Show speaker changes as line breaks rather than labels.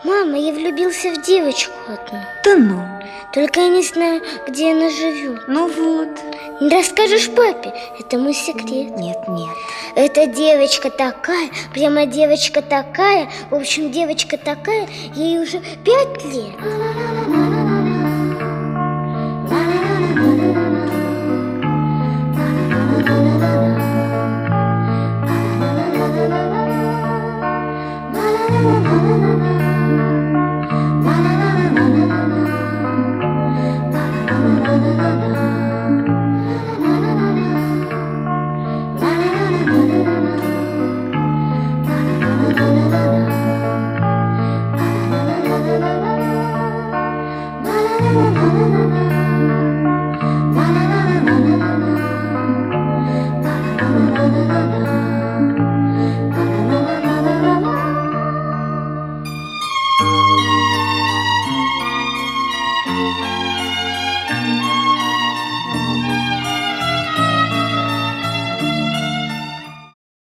Мама, я влюбился в девочку одну.
Да ну.
Только я не знаю, где она живет.
Ну вот.
Не расскажешь папе? Это мой секрет.
Нет.
Эта девочка такая, прямо девочка такая. В общем, девочка такая, ей уже 5 лет.